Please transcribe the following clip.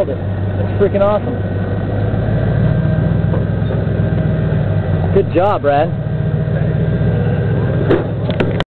nailed it. That's freaking awesome. Good job, Brad.